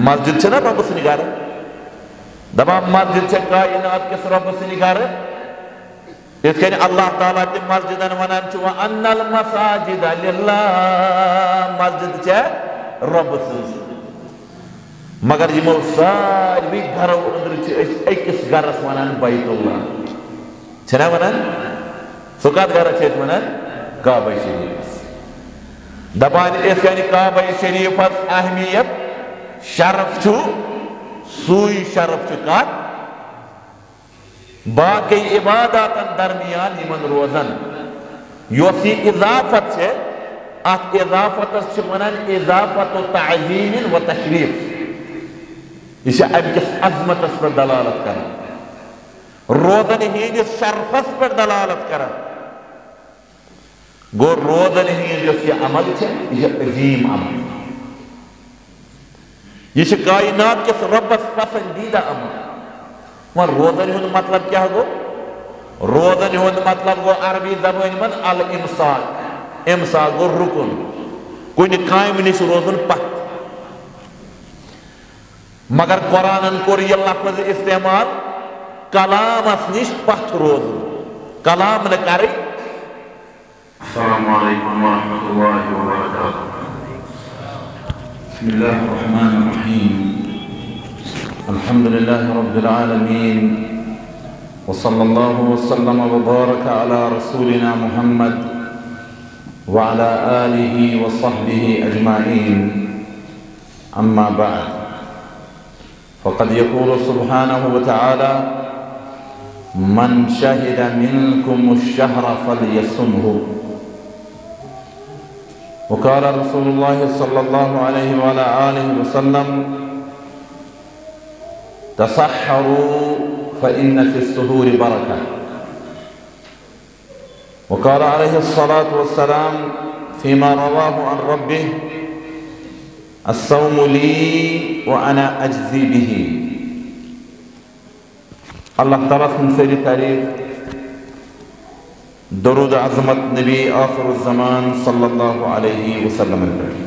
مسجد چھنا رب سٕنٛدِ گرٕ دپان مسجد چھےٚ کائنات کِس رب سٕنٛدِ گرٕ یِتھ کٔنۍ اللہ تعالیٰ تہِ مسجدن ونان چھُ وَأَنَّ الْمَسَاجِدَ لِلَّهِ مسجد چھےٚ رب سٕنٛز مگر یِمو ساروی گرو أنٛدرٕ چھِ أسۍ أکِس گرس ونان بیت اللہ چھنا ونان سُہ کتھ گرس چھِ أسۍ ونان کعبہ شریٖفس دپان یِتھ کٔنۍ کعبہ شریٖفس اہمیت شرف چھُ سُے شرف چھُ کتھ باقی عباداتن درمیان یمن روزن یۄس یہِ اضافت چھِ اتھ اضافتس چھِ ونان اضافت تعظیم و تشریف یہ چھِ امہِ کِس عظمتس پٮ۪ٹھ دلالت کران روزن ہٕنٛدِس شرفس پٮ۪ٹھ دلالت کران گوٚو روزن ہٕنٛز یۄس یہِ عمل چھِ یہِ چھِ عظیٖم عمل یہ کائنات کس ربس پسندیدہ عمل وۄنۍ روزن ہُنٛد مطلب کیا گو روزن ہُنٛد مطلب گو عربی زبان من الامساک امساک گو رکن کُنہِ کامہِ نِش روزن پتھ مگر قرآنن کوٚر یہِ لفظ استعمال کلامس نِش پتھ روزن کلام نہٕ کرٕنۍ السلام علیکم ورحمۃ اللہ وبرکاتہ بسم الله الرحمن الرحيم الحمد لله رب العالمين وصلى الله وسلم وبارك على رسولنا محمد وعلى آله وصحبه أجمعين أما بعد فقد يقول سبحانه وتعالى من شهد منكم الشهر فليصمه وقال رسول الله صلى الله عليه وعلى آله وسلم تسحروا فإن في السحور بركة وقال عليه الصلاة والسلام فيما رواه عن ربه الصوم لي وأنا أجزي به الله تعالى من سيد تعريف درود عظمت نبی آخر الزمان صلی اللہ علیہ وسلم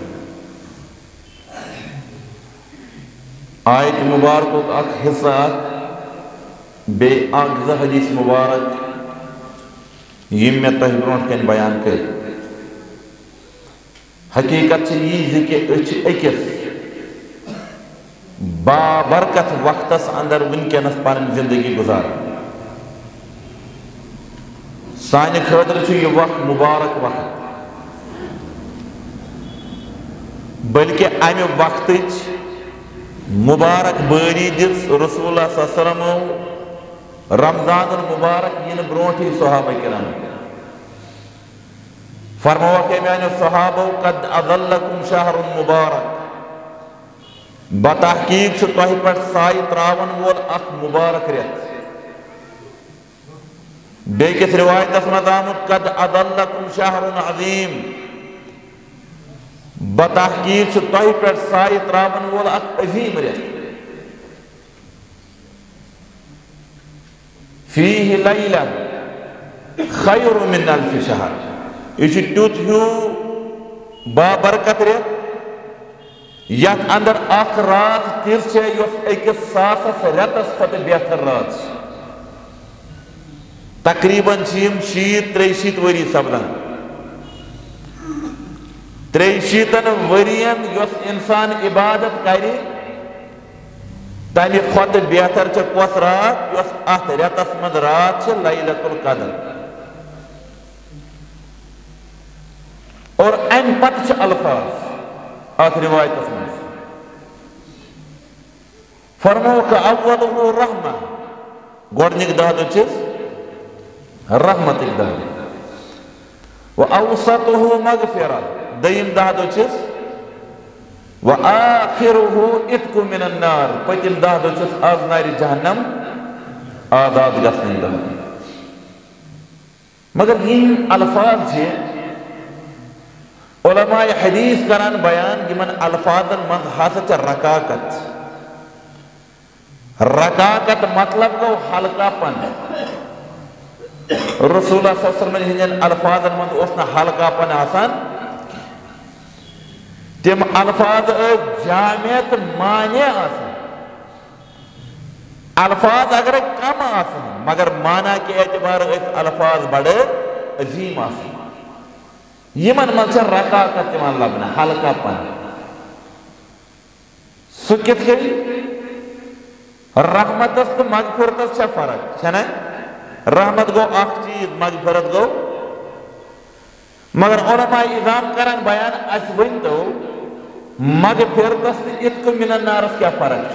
آیت مبارک اک حصہ بے اکھ زٕ حدیث مبارک یم میں تہ برونٹ کن بیان کر حقیقت چھ یہ کہ أسۍ چھِ أکِس بابرکت وقتس اندر ونکینس پنن زندگی گزاران سانہ خاطر یہ وقت مبارک وقت بلکہ امہ وقت مبارک باری دس رسول اللہ صلی اللہ علیہ وسلم رمضان المبارک ین برونٹھی صحابہ کرام فرموا کہ میانو صحابہ قد اظلکم شہر مبارک بتحقیق تہ پہ سائے تراون وول اخ مبارک رت بیکس روایت اسمد آمد قد اضلکم شہر عظیم بتحقیق تہ پہ سائے تراون وول اخ عظیم رت فیہ لیلہ خیر من الف شہر یہ تیت ہیو بابرکت رت یت اندر اخ رات تِژھ چھے یۄس أکِس ساسس رٮ۪تس کھۄتہٕ بہتر رات چھِ تقریباً چھِم 30-63 ؤری سپدان 63 ؤرین یۄس انسان عبادت کرِ تمہِ کھۄتہٕ بہتر چھِ کۄس رات یۄس اتھ رٮ۪تس منٛز رات چھِ لیلۃ القدر اور امہِ پتہٕ چھِ الفاظ اتھ روایتس منٛز فرموک اولہ رحمہ گۄڈنِکۍ 10 دۄہ چھِس رحمتٕکۍ 10 دۄہ وأوسطه مغفرہ دٔیِم 10 دۄہ چھِس وآخرہ عتق من النار پٔتِم 10 دۄہ چھِس از نارِ جہنم آزاد گژھنٕکۍ 10 دۄہ مگر یِم الفاظ چھِ علماء حدیث کران بیان یمن الفاظن منٛز ہسا چھِ رکاکت رکاکت مطلب گو ہلکا پن رسول اللہ صلی اللہ علیہ وسلم ہندین الفاظن منٛز اوس نہٕ ہلکا پن آسان تم الفاظ جامع تو معنی الفاظ اگر کم مگر معنی کے اعتبار الفاظ بڑے عظیم یمن من رقاقت تمام لبنا ہلکا پن سہ کت گئی رحمتس تو مغفرتس چھ فرق چھنا رحمت گو اخ چیز مغفرت گو مگر علماء اظام کران بیان اس ونتو مغفرتس تو اتکو من النارس کیا فرق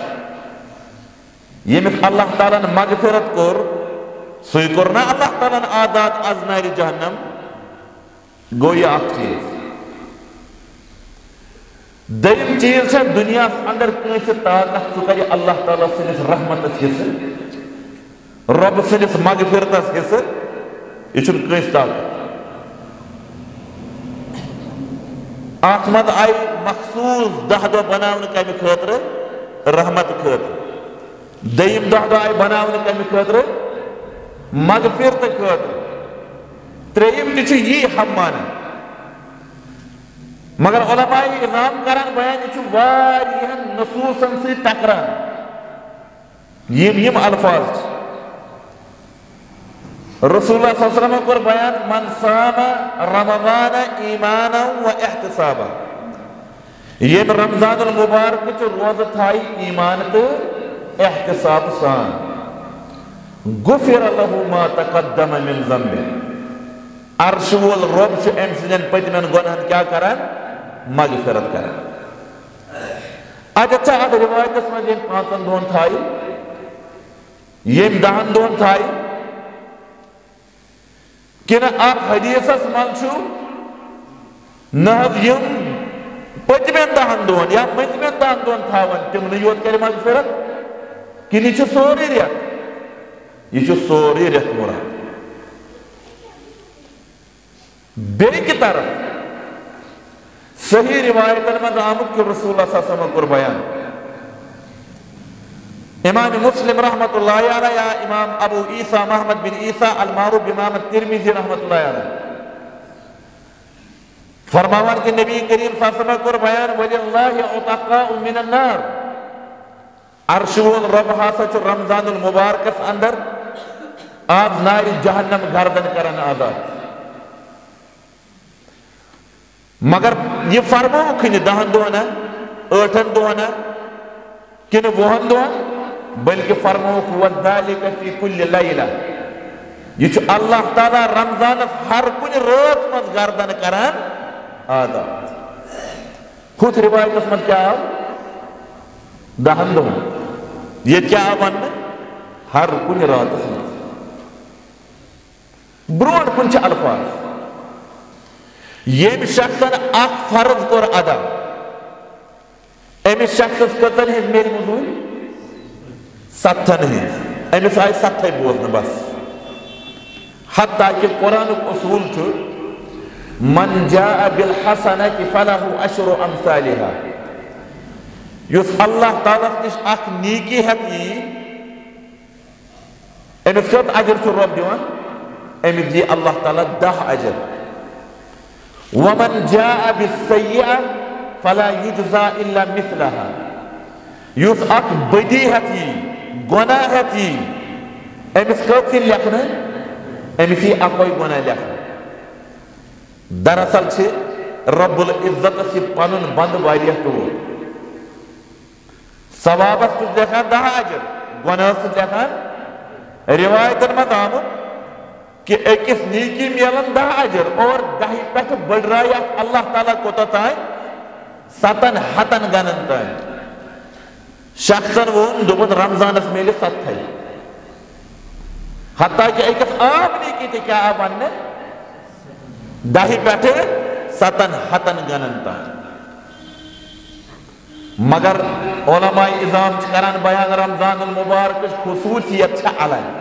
یمس اللہ تعالیٰ مغفرت کور سوی کرنا اللہ تعالیٰ آزاد از نار جہنم گو یہ اخ چیز دیم چیز ہے دنیا اندر کیسے طاقت سہ کر اللہ تعالیٰ سنس رحمتس حصہ رب سنس مغفرتس حصہ یہ چھن کیس طاقت ات مز آئی مخصوص 10 دہ بناون کمہ خاطر رحمت خاطر دیم 10 دہ آئی بناون کمہ خاطر مغفرت خاطر تریم تہ یہ ہم مانا مگر علماء اظام کران بیان یہ واریہن نصوصن سے ٹکران یم الفاظ رسول اللہ صلی اللہ علیہ وسلم کور بیان من صام رمضان ایمانا و احتسابا یم رمضان المبارک چ روز تھائی ایمان تو احتساب سان غفر له ما تقدم من ذنبه عرش وول رب چ ام سن پتمن گناہن کیا کران مغفرت کران اچھا اد روایتس من یم 5 دہن تھائی یم 10 دہن تھائی کہ اخ حدیثس من چھو نہ یم پتمن 10 دہن یا پتمن 10 دہن تھاون تم یوت کر مغفرت کہ یہ سوری ریت یہ سوری ریت مراد بیک طرف صحیح روایتن من آمد کہ رسول اللہ صلی اللہ علیہ وسلم کر بیان امام مسلم رحمت اللہ علیہ یا امام ابو عیسیٰ محمد بن عیسیٰ المعروف امام الترمذی رحمت اللہ علیہ فرماوان کہ نبی کریم صلی اللہ علیہ وسلم کر بیان وَلِلَّهِ عُتَقَاءُ مِنَ النَّارِ عرش وول رب ہاسا چھ رمضان المبارکس اندر آب نار جہنم گردن کرن آزاد مگر یہ فرمو کھن 10 دہن 8 دہن کن 20 دہن بلکہ فرمو وَذَلِكَ فِي كُلِّ لَيْلَةٍ یہ چھ اللہ تعالیٰ رمضان ہر کن رات مز گردن کران آزاد خود روایت اس مز کیا آو 10 دہن یہ کیا آوان ہر کن رات اس مز برون کن چھ الفاظ یہ شخصن اخ فرض کر ادا امی شخص کتن ہے میری مزور 7 ہے امی سائی 7 بوزن بس حتیٰ کہ قرآن اصول چھو من جاء بالحسنة فله 10 امثالها یس اللہ تعالیٰ نش اخ نیکی ہے امی کت اجر چھو رب دیوان امی دی اللہ تعالیٰ 10 اجر ومن جاء بالسيئة فلا يجزى إلا مثلها يوس اك بدی ہتی گناہ ہتی امس کتی لکھنا امسی اکوئی گناہ لکھنا دراصل چھ رب العزت سے پنن بند واریہ طور ثوابت کچھ لکھان 10 اجر گناہ سے لکھان روایتن میں آمد کہ ایکس نیکی میلن 10 اجر اور 10 پہ بڑھ رہا اللہ تعالیٰ کو تائیں 7 ہتن گنن تائیں شخصن وون دوبن رمضان اس میلے 7 ہے حتیٰ کہ ایکس عام نیکی تھی کیا آبان نے 10 پہ 7 ہتن گنن تائیں مگر علماء اظام کران بیان رمضان المبارک خصوصیت چھا علیہ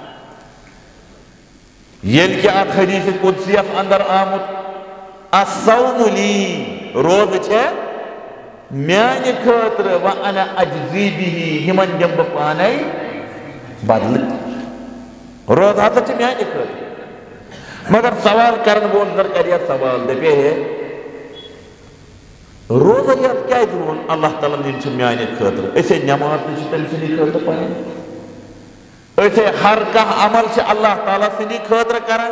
یل کہ ات حدیث قدسیت اندر آمد الصوم لی روز چھے میانی خاطر وانا اجزی بھی ہمن جنب پانے بدل روز ہاتھ چھے میانی خاطر مگر سوال کرن بول در کریا سوال دے پہ ہے روزیات کیا دون اللہ تعالیٰ دین چھ میانے خاطر اسے نماز تہ تم سندی خاطر پڑھان اسے ہر کانٛہہ عمل چھ اللہ تعالیٰ سندی خاطر کران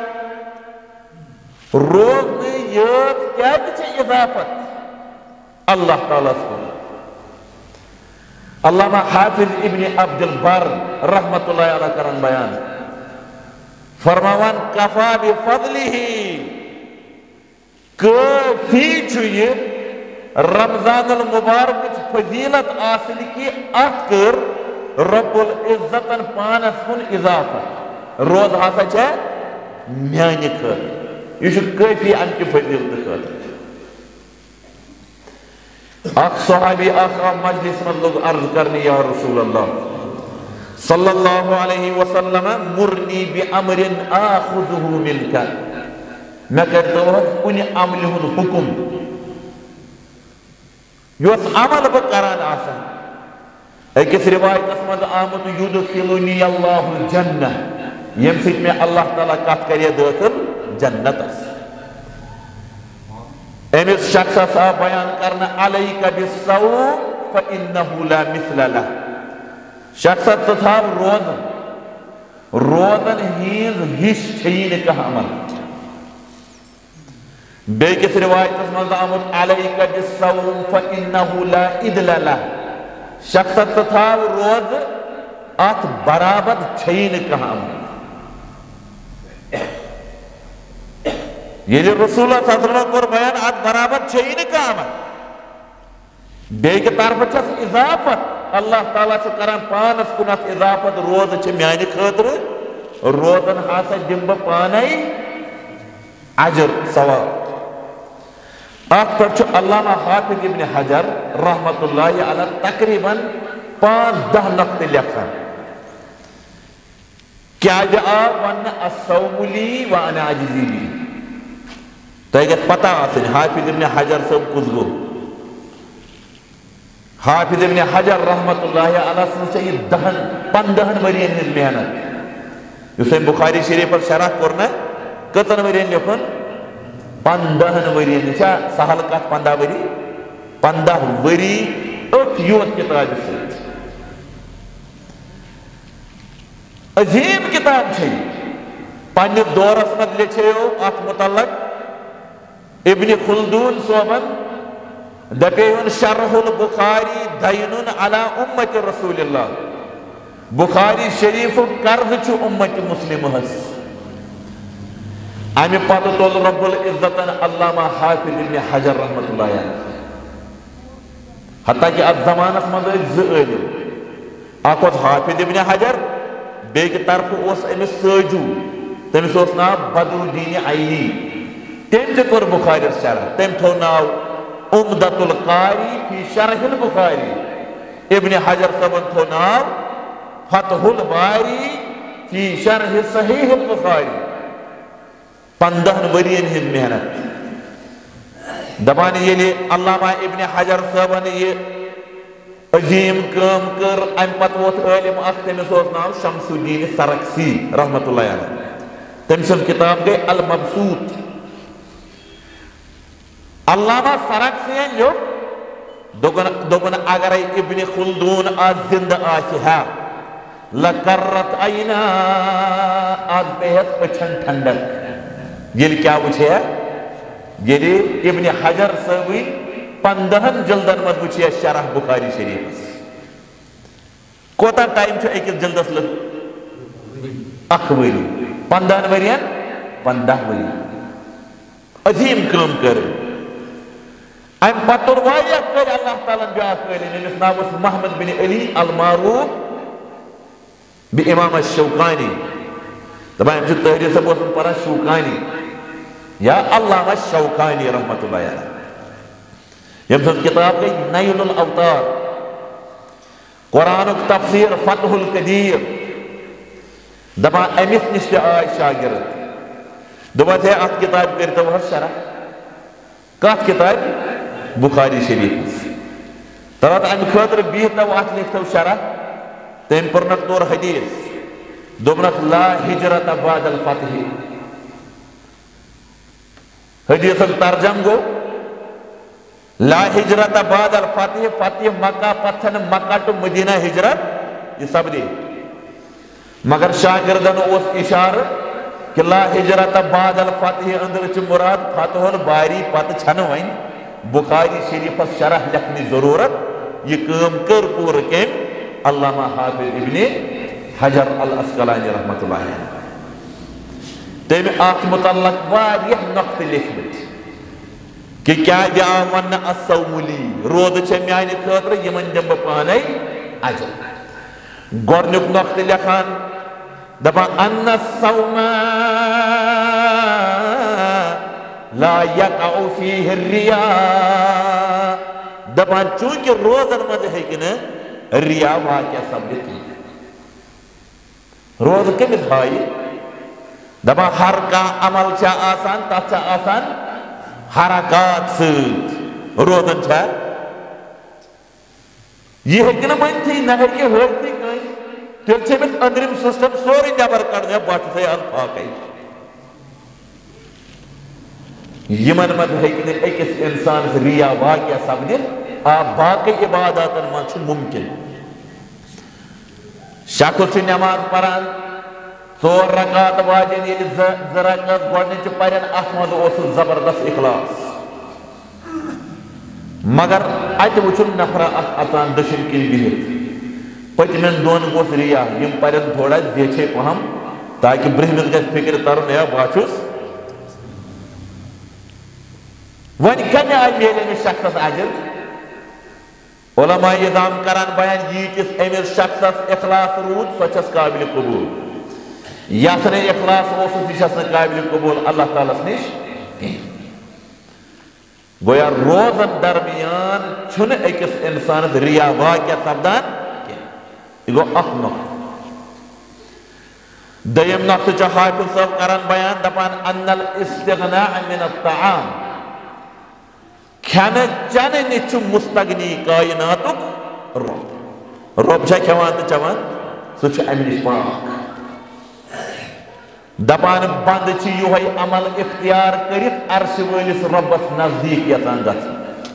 روز یاد کیا چھ اضافت اللہ تعالیٰ کن علامہ حافظ ابن عبد البر رحمت اللہ علیہ کران بیان فرماوان کفا بفضلہ کافی چھ یہ رمضان المبارک فضیلت آسن کی ات کر رب العزتن پانس کن اضافت روز ہسا چھ میانہ خاطر یہ کافی ام کی فضیلت خاطر اخ صحابی آخا مجلس میں لوگ عرض کرنے یا رسول اللہ صلی اللہ علیہ وسلم مرنی بامر آخذہ منکا میں کرتا ہوں کن عمل حکم یوس عمل بکران آسان ایکس روایت اسمد آمد یدخلنی اللہ الجنہ یم سیت میں اللہ تعالیٰ کت کریے داخل جنت اس امس شخص سا بیان کرنا علیک بالصوم فإنہ لا مثل لہ شخص تھا روزن ہیز ہش چھین کا عمل بیکس روایت اسمد آمد علیک بالصوم فإنہ لا عدل لہ شخص تھا روز ات برابر چھین کا عمل یہ رسول اللہ صلی اللہ علیہ وسلم کو بیان ات برابر چھین کا عمل بیک طرف چھس اضافت اللہ تعالیٰ سے کران پانس کنت اضافت روز چھ میانی خاطر روزن ہاسا دم پانے اجر ثواب ات پر علامہ حافظ ابن حجر رحمت اللہ علیہ تقریباً 5-10 نقطے لکھان کیا جا ون الصوم لی وانا اجزی لی تو یہ پتہ آسن حافظ ابن حجر صاحب کس گو حافظ ابن حجر رحمت اللہ علیہ سن سے یہ 15 ورین ہز محنت اس بخاری شریف پر شرح کرنا کتن ورین لکھن 15 ورین چھا سہل کت 15 وری 15 وری اک یوت کتاب سے عظیم کتاب چھے پانچ دورس مد لچھے ہو ات متعلق ابن خلدون صوبن دپیون شرح البخاری دینن علی امت رسول اللہ بخاری شریف قرض چھ امت مسلم ہس امی پتہ تول رب العزتن علامہ حافظ ابن حجر رحمت اللہ علیہ حتیٰ کہ ات زمانس مز علم اخ حافظ ابن حجر بیک طرف اس امس ساجو تمس اس ناو بدر الدین عینی تم تہ کور بخاری شرح تم تھو ناو عمدۃ القاری فی شرح البخاری ابن حجر صاحب تھو ناو فتح الباری فی شرح صحیح البخاری 15 ورین ہز محنت دپان یلی علامہ ابن حجر صاحب نے یہ عظیم کام کر ام پتہ ووت عالم اخ تمس اوس ناو شمس الدین سرکسی رحمت اللہ علیہ تم سن کتاب گئی المبسوط علامہ سرکسی دوپن اگر ابن خلدون آج زندہ آسی ہے لکرت عینا آج بہت پچھن ٹھنڈک یہ کیا وچھے ہے یہ ابن حجر صاحبی 15 جلدن مز وچھے شرح بخاری شریف کوتا ٹائم چھو ایک جلدس لگ اخ وری 15 ورین 15 وری عظیم کام کر ام پتر وایا کر اللہ تعالیٰ بیاکھ کر نمس ناو محمد بن علی المعروف بامام الشوکانی دپان ام تحریر صاحب اوسم پران شوکانی یا علامہ الشوکانی رحمت اللہ علیہ یم سن کتاب گئی نیل الاوطار قرآن تفسیر فتح القدیر دپان امس نش تہ آئی شاگرد دپان ہے ات کتاب کرتو حظ شرح کت کتاب بخاری شریف ترات ام خاطر بہتو ات لکھتو شرح تم پرنک طور حدیث دوپنک لا ہجرت بعد الفتح حدیث ترجم گو لا ہجرت بعد الفتح فتح مکہ پتھن مکہ ٹو مدینہ ہجرت یہ سپدی مگر شاگردن اس اشارہ کہ لا ہجرت بعد الفتح اندر چھ مراد فتح الباری پتہ چھن وین بخاری شریف شرح لکھنی ضرورت یہ کام کر پور کم علامہ حافظ ابن حجر الاسقلانی رحمۃ اللہ علیہ تم ات متعلق واریاہ نقطہ لکھمت کہ کیا آو ون الصوم لی روز چھ میانہ خاطر یمن دم بہ پانے اجر گۄڈنیُک نقطہ لکھان دپان ان الصوم لا يقع فيه الرياء دپان چونکہ روزن مز ہیکہ نہ ریا واقع سپدت روز کمس ہائی دپان ہر کانٛہہ عمل چھا آسان تتھ چھا آسان حرکات ست روزن چھا یہ ہیکہ نہ بنتھی نہ ہیکہ ہوتھی کٲنٛسہِ تیل چھ أمس أندرِم سسٹم سورُے نٮ۪بر کڑنے بٹ تھٲے اَتھ پھاکے یمن مز ہیکہ نہٕ أکِس اِنسانس ریا واقع سپدِتھ آ باقی عباداتن مز چھُ ممکن شخص چھُ نماز پران 4 رکعت واجن ییٚلہِ 2 رکعت گۄڈنِچہِ پرن اتھ منٛز اوسُس زبردست اخلاص مگر اتہِ وٕچھُن نفرا اکھ اژان دٔچھِنۍ کِنۍ بِہِتھ پٔتمٮ۪ن دۄن گوٚژھ ریا یِم پرن تھوڑا زیچھے پہم تاکہ برہمِس گژھِ فکر ترُن ہے بہٕ چھُس وۄنۍ کمہِ آیہِ میلہِ أمِس شخصس اجر علماء اِظام کران بیان ییٖتِس أمِس شخصس اخلاص روٗد سۄ چھس قابلِ قبوٗل یتھ نہٕ اخلاص اوسُس یہِ چھس نہٕ قابلِ قبوٗل اللہ تعالیٰ ہس نِش کینٛہہ گویا روزن درمیان چھُنہٕ أکِس اِنسانس ریا واقع سپدان کینٛہہ یہِ گوٚو اکھ نقطہٕ دوٚیِم نقطہٕ چھُ حافظ صٲب کران بیان دپان ان الاستغناء من الطعام کھٮ۪نہٕ چٮ۪نہٕ نِش چھُ مستغنی کائناتُک رۄب چھا کھٮ۪وان تہٕ چٮ۪وان سُہ چھُ امہِ نِش پاک دپان بنٛد چھِ یِہوے عمل اختیار کٔرِتھ عرشہِ وٲلِس رۄبس نزدیٖک یژھان گژھُن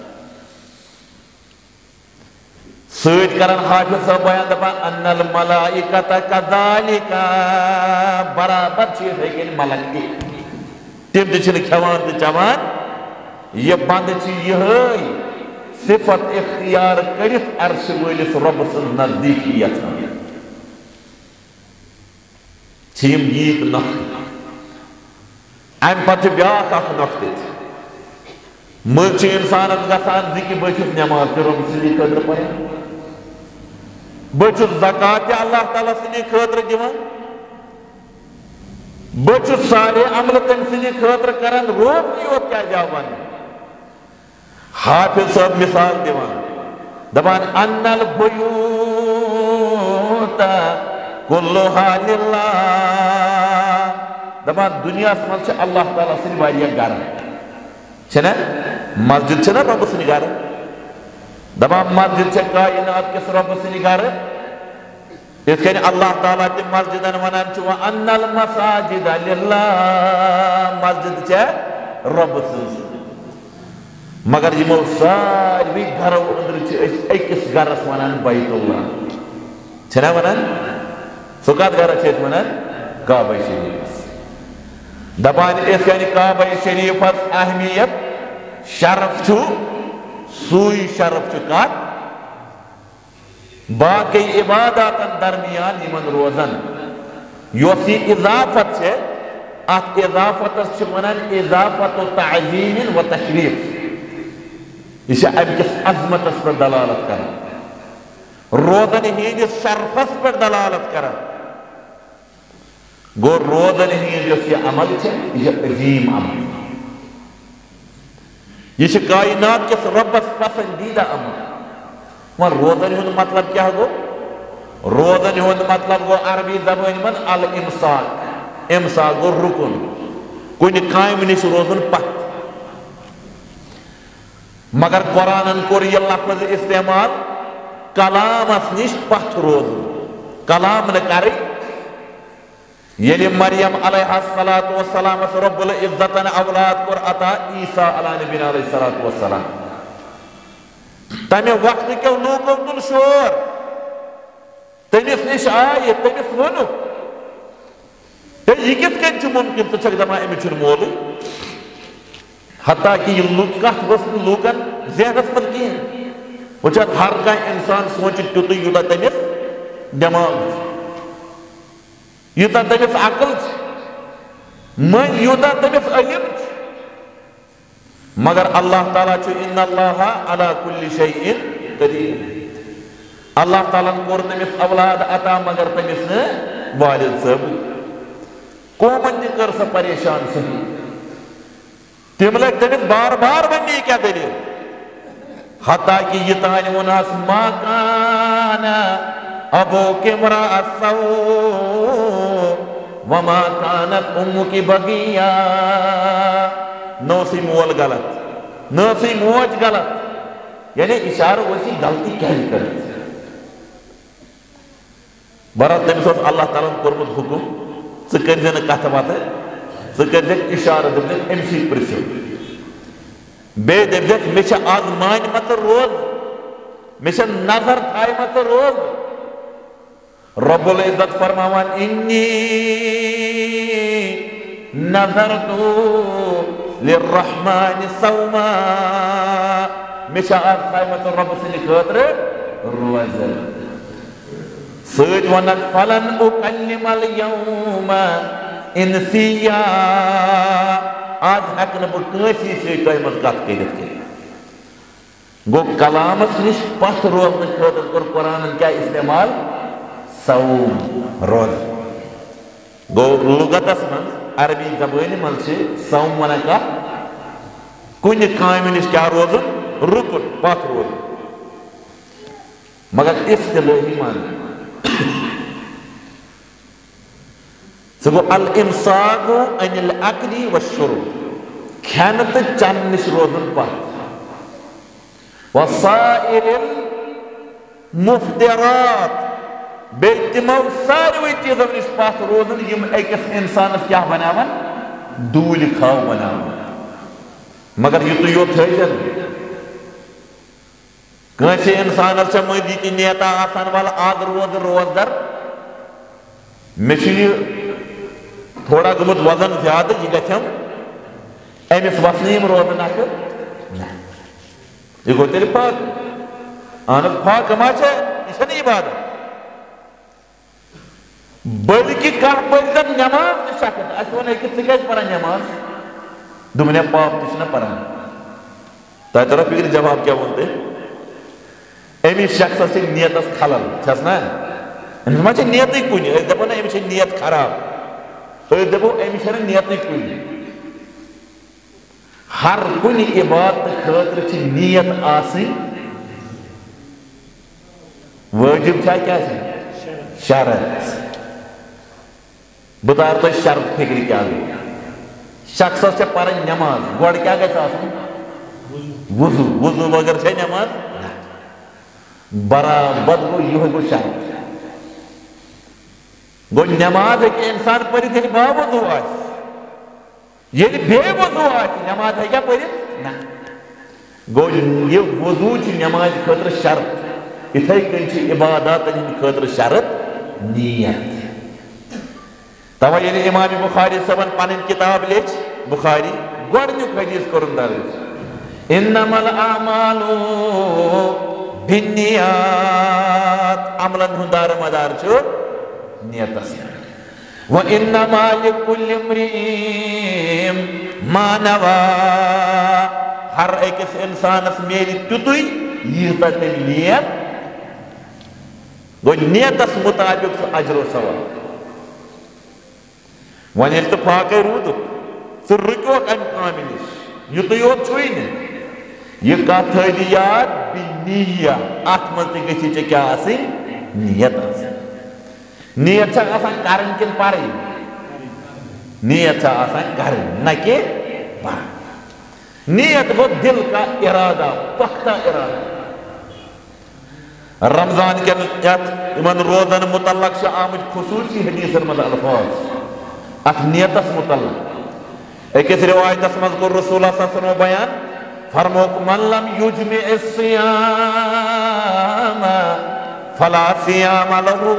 سۭتۍ کران حافظ صٲب بیان دپان ان الملائکۃ کذالک برابر چھِ یِتھے کٔنۍ ملک تہِ تِم تہِ چھِنہٕ کھٮ۪وان تہٕ چٮ۪وان یہ بند چھ یہ صفت اختیار کرت عرش وٲلِس رۄب سٕنٛز نزدیٖکی یژھان چھِ یِم ییٖتۍ نقطہٕ امہِ پتہٕ چھُ بیٛاکھ اکھ نقطہٕ مٔنٛزۍ چھُ انسانس گژھان زِ کہِ بہٕ چھُس نٮ۪ماز تہِ رۄبہٕ سٕنٛدی خٲطرٕ پران بہٕ چھُس زکات تہِ اللہ تعالیٰ سٕنٛدی خٲطرٕ دِوان بہٕ چھُس سارے عملہٕ تٔمۍ سٕنٛدی خٲطرٕ کران روزنٕے یوت کیٛازِ آو وننہٕ حافظ صٲب مثال دِوان دپان ان البیوت کلھا للہ دپان دنیاہس منٛز چھِ اللہ تعالیٰ سٕنٛدۍ واریاہ گرٕ چھِنہ مسجد چھِنہ رۄبہٕ سٕنٛدۍ گرٕ دپان مسجد چھےٚ کائنات کِس رۄبہٕ سٕنٛدۍ گرٕ یِتھ کٔنۍ اللہ تعالیٰ تہِ مسجدن ونان چھُ وَأَنَّ الْمَسَاجِدَ لِلَّهِ مسجد چھےٚ رۄبہٕ سٕنٛز مگر یِمو ساروٕے گرو أنٛدرٕ چھِ أسۍ أکِس گرس ونان بیت اللہ چھِنہ ونان سُہ کتھ گرس چھِ أسۍ ونان کعبہ شریٖفس دپان یِتھ کٔنۍ کعبہ شریٖفس اہمیت شرف چھُ سُے شرف چھُ کتھ باقی عباداتن درمیان یمن روزن یۄس یہِ اضافت چھِ اتھ اضافتس چھِ ونان اضافت تعظیم و تشریف یہ چھِ امہِ کِس عظمتس پٮ۪ٹھ دلالت کران روزن ہٕنٛدِس شرفس پٮ۪ٹھ دلالت کران گوٚو روزن ہٕنٛز یۄس یہِ عمل چھِ یہِ چھِ عظیٖم عمل یہ چھِ کائنات کِس رۄبس پسندیدہ عمل وۄنۍ روزن ہُنٛد مطلب کیٛاہ گوٚو روزن ہُنٛد مطلب گوٚو عربی زبٲنۍ منٛز الامساک امساک گوٚو رُکُن کُنہِ کامہِ نِش روزُن پتھ مگر قرآنن کوٚر یہِ لفظ استعمال کلامس نِش پتھ روزُن کلام نہٕ کرٕنۍ ییٚلہِ مریم علیہ الصلاۃ والسلامس رۄب العزتن اولاد کوٚر عطا عیسیٰ علیٰ نبیٰ علیہ الصلاۃ والسلام تمہ وقت کیو لوکو تل شور تمس نش آئے تمس ون یہ کت کن ممکن تو چھک دپان امس مول حتیٰ کہ یہ کت گوس لوکن ذہنس مز کہین وچھت ہر کھانا انسان سوچ تیت یوتہ تمس دماغ یوتہ تمس عقل من یوتہ تمس علم مگر اللہ تعالیٰ ان اللہ علی کل شیء قدیر اللہ تعالیٰ کور تمس اولاد عطا مگر تمس نا والد صاحب قومن تہ کر سا پریشان صحیح تم لگ تمس بار بار ونی کیا دلیل حتیٰ کہ یہ تان وناس ما کان ابوک امرأ سوء وما کانت امک بغیا نو سی مول غلط نو سی موج غلط یعنی اشارہ ویسی غلطی کیا کر برات تمس اللہ تعالیٰ کورمت حکم ث کر کت وت ث کر اشارہ دپ امسی پرسو بے دپ مے آز مان مت روز مے نظر تھائے مت روز رب العزت فرماوان انی نظرت للرحمن صوما مے آز تھائے مت رب سند خاطر روز سۭتۍ ونکھ فلن اکلم اليوم انسیا آج ہیکہ نہٕ بہٕ کٲنٛسی سۭتۍ تۄہہِ منٛز کتھ کٔرِتھ گوٚو کلامس نش پتھ روزنہٕ خٲطرٕ کوٚر قرآنن کیٛاہ استعمال صوم روز گوٚو لغتس منٛز عربی زبٲنہِ منٛز چھِ صوم ونان کتھ کُنہِ کامہِ نش کیٛاہ روزُن رُکُن پتھ روزُن مگر اصطلاحی معنی سہ گو الامساک عن الاکل والشرب کھین تو چن نش روزن پتھ وسائر المفطرات بیٚیہِ تِمو ساروٕے چیٖزو نش پتھ روزن یم أکِس انسانس کیٛاہ بناوان دوٗلہِ کھاو بناوان مگر یُتُے یوت تھٲیزن کٲنٛسہِ انسانس چھےٚ مٔنٛزۍ یہِ تہِ نیتا آسان وَلہٕ آز روز روزدر مےٚ چھُ یہِ تھوڑا گوٚمُت وزن زیادٕ یہِ گژھٮ۪م أمِس وسنہٕ یِم روزن اکھٕ یہِ گوٚو تیٚلہِ فاقہٕ اہن حظ فاقہٕ ما چھےٚ یہِ چھےٚ نہٕ عبادت بٔلکہِ کانٛہہ پٔرۍزن نٮ۪ماز تہِ شخص اَسہِ ووٚن أکِس ژٕ کیٛازِ پران نٮ۪ماز دوٚپُن ہے پاپ تہِ چھُنہ پران تۄہہِ ترو فِکرِ جواب کیٛاہ ووٚن تٔمۍ أمِس شخصس چھِ نیتس خلل چھس نا أمِس ما چھِ نیتٕے کُنہِ أسۍ دپو نہ أمِس چھِ نیت خراب أسۍ دپو أمِس چھنہٕ نیتٕے کُنہِ ہر کُنہِ عبادتہٕ خٲطرٕ چھِ نیت آسٕنۍ وٲجِب چھا کیٛاہ چھِ شرط بہٕ تارٕ تۄہہِ شرط فِکرِ کیٛاہ گوٚو شخصس چھےٚ پرٕنۍ نٮ۪ماز گۄڈٕ کیٛاہ گژھِ آسُن وضوٗ وضوٗ بغٲر چھےٚ نٮ۪ماز برابر گوٚو یِہوے گوٚو شرط گوٚو نٮ۪ماز ہیٚکہِ اِنسان پٔرِتھ ییٚلہِ باوضوٗ آسہِ ییٚلہِ بے وضوٗ آسہِ نٮ۪ماز ہیٚکیٛاہ پٔرِتھ نہ گوٚو یہِ وضوٗ چھُ نٮ۪مازِ خٲطرٕ شرط یِتھَے کٔنۍ چھِ عباداتن ہِنٛدِ خٲطرٕ شرط نیت توے ییٚلہِ امام بخاری صٲبن پنٕنۍ کِتاب لیٚچھ بخاری گۄڈنیُک حدیث کوٚرُن درٕج انما الاعمال بالنیات عملن ہُنٛد دارمدار چھُ نیتس وانما لكل امرئ ما نوى ہر أکِس انسانس میلہِ تیُتُے ییٖژاہ تٔمۍ نیت گوٚو نیتس مطابق چھُ اجر و ثواب وۄنۍ ییٚلہِ ژٕ فاقے روٗدُکھ ژٕ رُکیوکھ امہِ کامہِ نِش یُتُے یوت چھُے نہٕ یہ کتھ تھٲیزِ یاد بِنیہ اتھ منٛز تہِ گژھِ ژےٚ کیٛاہ آسٕنۍ نیت آسٕنۍ نیت چھےٚ آسان کرٕنۍ کِنہٕ پرٕنۍ نیت چھےٚ آسان کرٕنۍ نہ کہِ پرٕنۍ نیت گوٚو دل کا ارادہ پختہ ارادہ رمضان کٮ۪ن یتھ یِمن روزن متعلق چھِ آمٕتۍ خصوٗصی حدیثن منٛز الفاظ اتھ نیتس متعلق أکِس رِوایتس منٛز کوٚر رسول اللہ صلی اللہ علیہ وسلمو بیان فرموک من لم یجمع الصیام فلا صیام لہو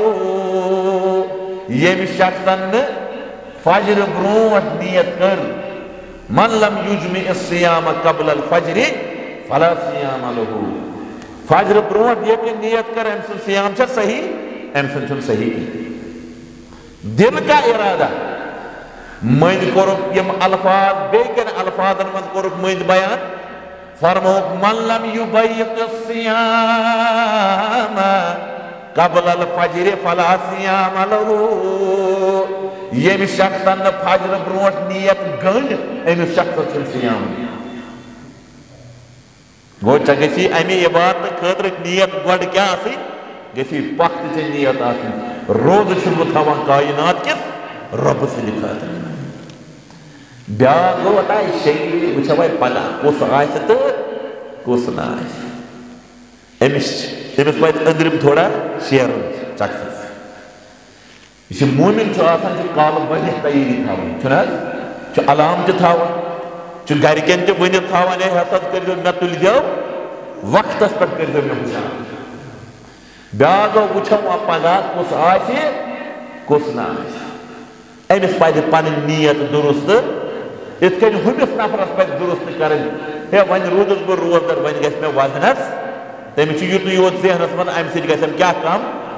یم شخصن فجر برونٹ نیت کر من لم یجمع الصیام قبل الفجر فلا صیام لہو فجر برونٹ یہ نیت کر ام سن صیام چھا صحیح ام سن چھن صحیح کی دل کا ارادہ مند کورک یم الفاظ بیکن الفاظن من کورک مند بیان فرموک من لم یبیت الصیام قبل الفجر فلا صیام لہو یم شخصن فجر برونٹ نیت گنڈ ام شخص چھن صیام گو چگسی امی عبادت خاطر نیت گوڑ کیا آسی گسی پخت چھ نیت آسی روز چھو تھاوان کائنات کس رب سے لکھاتا بیاغ گو وطائی شیئی وچھوائی پلا کس آئیس تو کس نا آئیس امس باید اندرم تھوڑا شیرن چکسس یہ مومن چھو آسان چھو کالم بنی تیاری تھاوان چھونا چھو علام چھو تھاوان چھو گھرکن چھو بنی تھاوان ہے حسد کر جو میں تل جاؤ وقت اس پر کر جو میں بجاؤ بیاغ گو وچھوا پلا کس آئیس کس نا آئیس امس باید پانی نیت درست ات کن ہمس نفرس پہ درست کریں ہے ون روزس بہ روزدر ون گھس میں وزنس تمس یوت یوت ذہنس من ام سۭتۍ گژھن کیا کم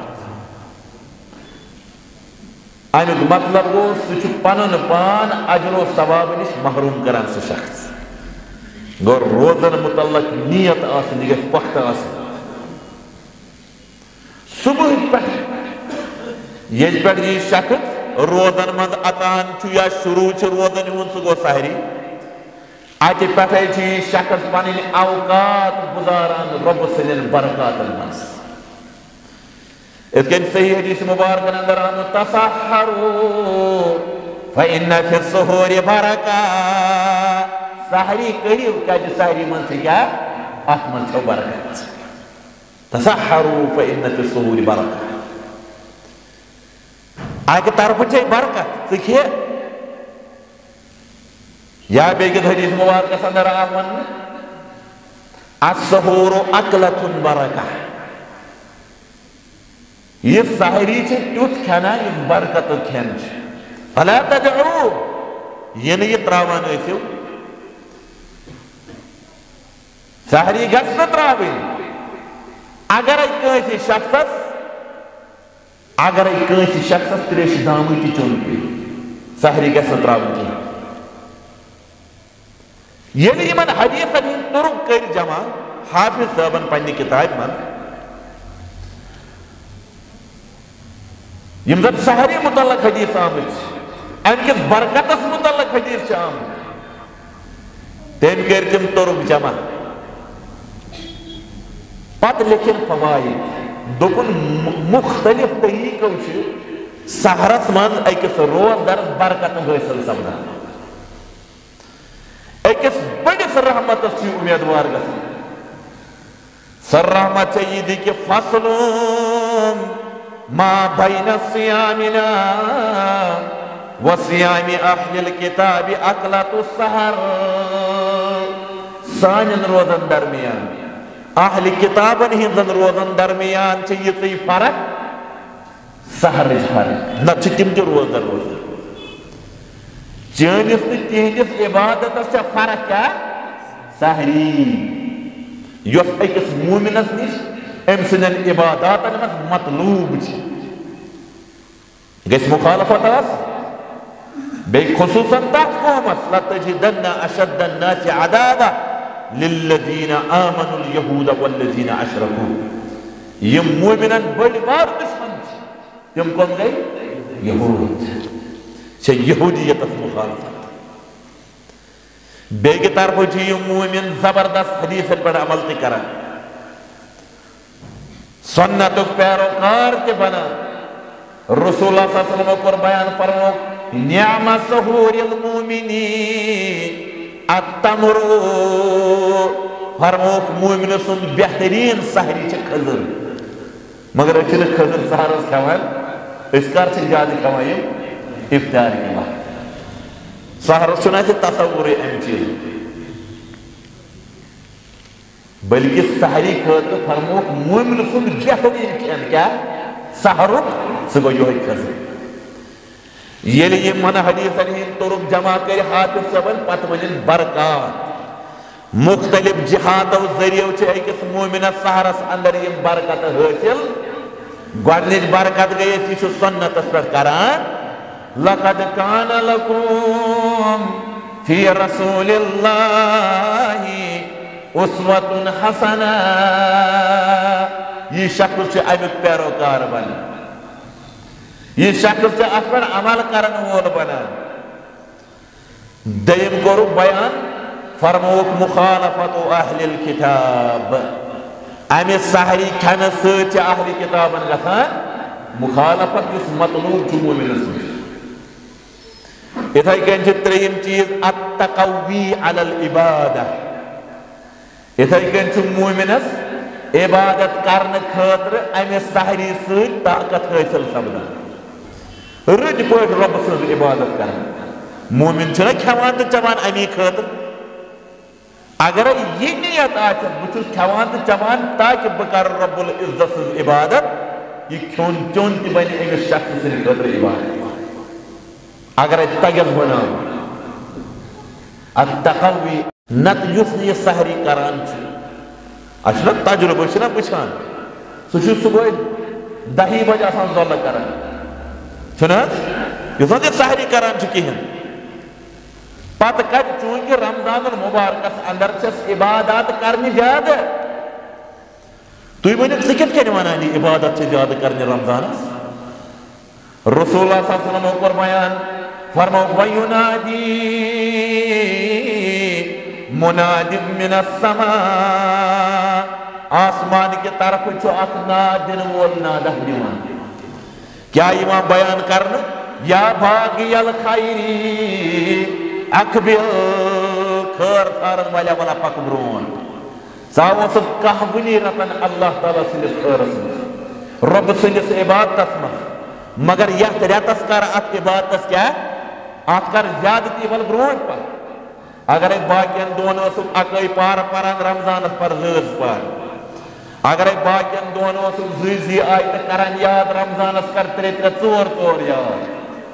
امیک مطلب گو سہ پنن پان اجر و ثواب نش محروم کران سہ شخص گو روزن متعلق نیت آسن یہ گژھِ پختہ آسن صبح پہ یل پہ یہ شخص روزن مند اتان یا شروع روزن ہند سہ گو سحری اتہ پہ شخص پن اوقات گزاران رب سن برکاتن مز ات کن صحیح حدیث مبارکن اندر آمد تسحروا فإن فی السحور برکہ سحری کریو کیا سحری من سے کیا ات من چھو برکت تسحروا فإن فی السحور برکہ آگے طرف چھے برکت سکھے یا بیگت حدیث مبارکہ اندر آمد السحور اکلۃ برکہ یہ سحری چھے تیوت کھانا یہ برکت کھین چھے فلا تدعو یہ نہیں تراوان ایسیو سحری گھس نہ تراوین اگر ایک کسی شخص تریش دامن کی چون پی سحری گھس نہ تراوین کی یہ نہیں من حدیث ہن طرق کر جمع حافظ صاحبن پنی کتاب من یم زن سحری متعلق حدیث آمد ان کس برکتس متعلق حدیث آمد تین کر تم طرق جمع پت لیکن فوائد دکن مختلف طریقوں سے سحرس من ایکس روز درس برکت حاصل سپدان ایکس بڑس رحمت سے امیدوار گژھان سر رحمت چاہیے کہ فصل ما بین صیامنا وصیام اہل الکتاب اکلۃ السحر سانن روزن درمیان اہل کتابن ہندن روزن درمیان چاہیے فرق سحر فرق نہ تم تہ روز در روز چانس تو تہندس عبادت فرق کیا سحری یس اکس مومنس نش ام سن عبادات مز مطلوب گھس مخالفت بی خصوصا تحت قومس لتجدن اشد الناس عذابا للذین آمنوا اليہود والذین اشرکوا یم مومنن بڑی بار دشمن تم کون گئی یہود یہودیت مخالفت بیگی طرف یم مومن زبردست حدیث پر عمل تی کرا سنتک پیروکار تی بنا رسول اللہ صلی اللہ علیہ وسلم کو بیان فرمو نعم سحور المومنین التمر فرموک مومن سن بہترین سحری چھ خضر مگر اچھن خضر سحرس کھوان اس کار چھ جادی کھوان افطار کی بات سحرس چھ تصور ام چیز بلکہ سحری خاطر فرموک مومن سن بہترین کھین کیا سحرک سہ گو یہ کھزر یل یہ من حدیثن ہند ترک جمع کر حافظ صاحبن پتہ ون برکات مختلف جہاتو ذریعہ اکس مومنس سحرس اندر یہ برکت حاصل گۄڈنِچ برکت گئی یہ سنتس پہ کران لقد کان لکم فی رسول اللہ اسوۃ حسنہ یہ شخص امیک پیروکار بنان یہ شخص ات پہ عمل کرن وول بنان دیم کورک بیان فرموک مخالفت اہل الکتاب امہ سحری کھن ست اہل کتابن گژھان مخالفت اس مطلوب مومنس مجھ اتھے کن تریم چیز التقوی علی العبادہ اتھے کن مومنس عبادت کرنے خاطر امہ سحری ست طاقت حاصل سپدان رٕتۍ پٲٹھۍ رۄبہٕ سٕنٛز عبادت کران مومن چھُنہ کھٮ۪وان تہٕ چٮ۪وان امی خاطر اگر یہ نیت آچھا بچھس کھٮ۪وان تہٕ چٮ۪وان تاکہ بہٕ کرٕ رب العزت سٕنٛز عبادت یہ کھیوٚن چیوٚن تہِ بنہِ أمِس شخص سٕنٛدِ خٲطرٕ عبادت اگر تگس بناوُن التقوی نت یُس نہٕ یہِ سحری کران چھُ اَسہِ چھُنہ تجربہٕ چھُنہ وٕچھان سُہ چھُ صُبحٲے 10 بجے آسان زۄلہٕ کران چھُنہ حظ یُس نہٕ یہِ سحری کران چھُ کِہیٖنۍ پتہ کتہِ چوٗنٛکہِ رمضان المبارکس اندر چھس عبادات کرنہِ زیادٕ تُہۍ ؤنِو ژٕ کِتھ کٔنۍ ونان یہِ عبادت چھِ زیادٕ کرنہِ رمضانس رسول اللہ صلی اللہ علیہ وسلم کوٚر بیان فرموک وَيُنَادِي مُنَادٍ مِّنَ السَّمَاءِ آسمان کی طرف چھُ اکھ ناد دِنہٕ وول نادہ دِوان کیا یِوان بیان کرنہٕ یا باغی الخیری اقبل خیر ژھارن والا والا پک برونٛٹھ ژٕ اوسُکھ کاہ وُنی رٹان اللہ تعالیٰ سٕنٛدِس خٲرس منٛز رۄبہٕ سٕنٛدِس عبادتس منٛز مگر یتھ رٮ۪تس کر اتھ عبادتس کیا ات کر زیادتی ول برونٛٹھ پک اگر باقین دۄن اوسُکھ اکٲے پارٕ پران رمضانس پر زٲژ پار اگر باقین دۄن اوسُکھ زٕے آیتہٕ کران یاد رمضانس کر 3 4 یاد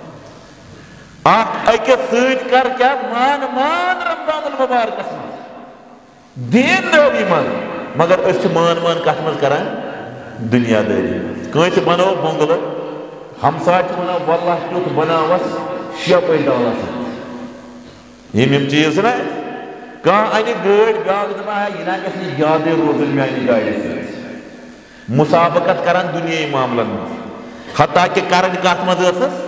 اکھ أکِس سۭتۍ کر کیا مان رمضان المبارکس منٛز دیندٲری منٛز مگر أسۍ چھِ مان کتھ منٛز کران دُنیا دٲری منٛز کٲنٛسہِ بنوو بنگلہٕ ہمساے چھُ ونان واللہ تیُتھ بناوس 6 ڈالس یم چیز نا کانٛہہ انہِ گٲڑۍ بیٛاکھ دپان یہِ نا گژھِ نہٕ یادٕے روزُن میانہِ گاڑِ سۭتۍ مسابقت کران دُنیٲیی معاملن منٛز حتیٰ کہ کرٕنۍ کتھ منٛز ٲسٕس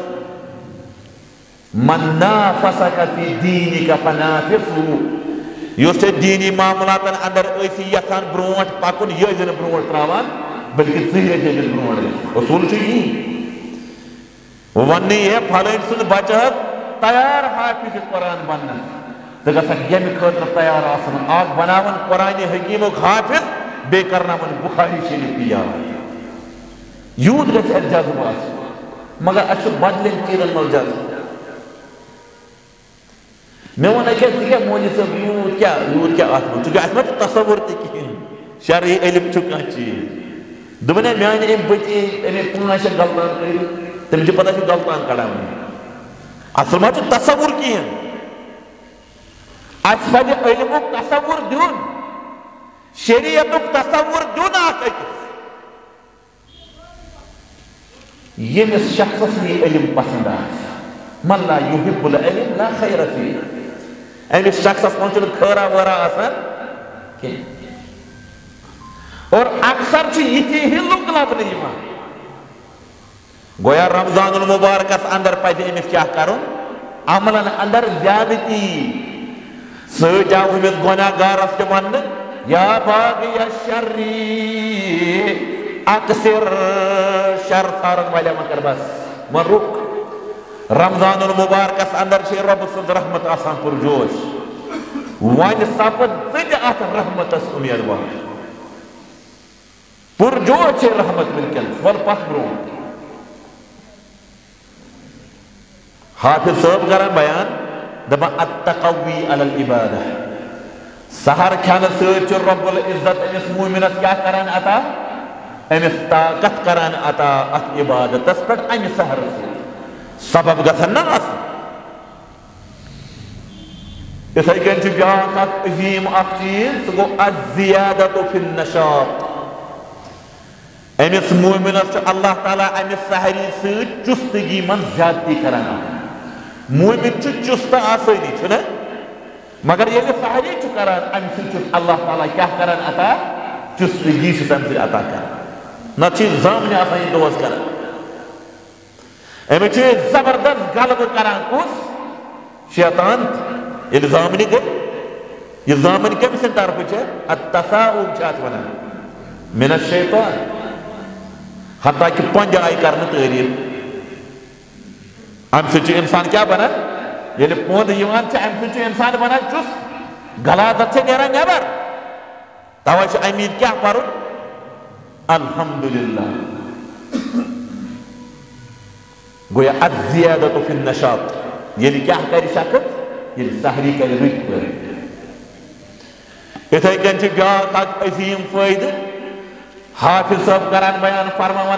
من نافسک فی دینک فنافسہُ یُس ژےٚ دیٖنی معاملاتن اندر ٲسی یژھان برونٛٹھ پکُن یہِ ٲسۍ نہٕ برونٛٹھ تراوان بلکہ ژٕ ٲسۍ أمِس برونٛٹھ گژھان اصوٗل چھُ یی وننہٕ یہِ فلٲنۍ سُنٛد بچہٕ حظ تیار حافظ قرآن بننس ژٕ گژھکھ ییٚمہِ خٲطرٕ تیار آسُن اکھ بناون قرآنہِ حکیٖمُک حافظ بیٚیہِ کرناون بخاری شریف تہِ یاد یوٗت گژھِ اَسہِ جذبہٕ آسُن مگر اَسہِ چھُ بدلٮ۪ن چیٖزن منٛز جذبہٕ مےٚ ووٚن أکۍ ژٕ کیٛاہ مولوی صٲب یوٗت کیٛاہ اتھ منٛز ژٕ اَتھ منٛز چھُ تصور تہِ کِہیٖنۍ شرعی علم چھُ کانٛہہ چیٖز دوٚپُن ہے میانہِ أمۍ بٔچی أمۍ 5 غلطان کٔرِتھ تٔمِس چھِ پتہ چھُ غلطان کڑان اصل ما چھُ تصور کِہیٖنۍ اَسہِ پزِ علمُک تصور دیُن شریعتُک تصور دیُن اکھ أکِس ییٚمِس شخصس یہِ علم پسنٛد آسہِ من لا یُحِب العلم لا خیر فیہ أمِس شخصس منٛز چھُنہٕ خٲرا وٲرا آسان کینٛہہ اور اکثر چھِ یِتھی ہی لُکھ لبنہٕ یِوان گویا رمضان المبارکس اندر پزِ أمِس کیٛاہ کرُن عملن اندر زیادتی سۭتۍ آو أمِس گۄناہ گارس تہِ وننہٕ یا باغی الشری اکثر شر ژھارن والٮ۪ن مگر بس وۄنۍ رُک رمضان المبارکس اندر چھِ رۄبہٕ سٕنٛز رحمت آسان پُرجوش وۄنۍ سپد ژٕ تہِ اتھ رحمتس اُمیدوار پُرجوش چھے رحمت وٕنکیٚنس ول پکھ برونٛٹھ حافظ صٲب کران بیان دپان التقوی علی العبادہ سحر کھانا سۭتۍ رب العزت أمس مومنس کیا کران عطا أمس طاقت کران عطا ات عبادتس پٮ۪ٹھ امہِ سحر سۭتۍ سبب گژھن نا آسٕنۍ یِتھَے کٔنۍ چھُ بیٛاکھ اکھ عظیٖم اکھ چیٖز سُہ گوٚو الزِیادۃ فی النشاط أمس مومنس چھُ اللہ تعالیٰ امہِ سحری سۭتۍ چُستگی منٛز زیادتی کران مومن چھُ چُستہٕ آسٲنی چھُنہ مگر ییٚلہِ سحری چھُ کران امہِ سۭتۍ چھُس اللہ تعالیٰ کیٛاہ کران عطا چُستگی چھُس امہِ سۭتۍ عطا کران نتہٕ چھُ یہِ زامنہِ آسان یہِ دۄہس کران أمِس چھُ یہِ زبردست غلبہٕ کران کُس شیطان ییٚلہِ زامنہِ گٔے یہِ زامٕنۍ کٔمۍ سٕنٛدِ طرفہٕ چھےٚ التثاؤب چھِ اتھ ونان من الشیطان حتیٰ کہ پنجہِ آیہِ کرنہٕ تعریٖف امہِ سۭتۍ چھُ انسان کیٛاہ بنان ییٚلہِ پوٚنٛد یِوان چھُ امہِ سۭتۍ چھُ انسان بنان چُست غلاظت چھےٚ نیران نٮ۪بر توے چھُ امید کیٛاہ پرُن الحمدللہ گویا الزِیادۃ فی النشاط ییٚلہِ کیٛاہ کرِ شخص ییٚلہِ سحری کرِ رٕتۍ پٲٹھۍ یِتھَے کٔنۍ چھُ بیٛاکھ اکھ عظیٖم فٲیدٕ حافظ صٲب کران بیان فرماوان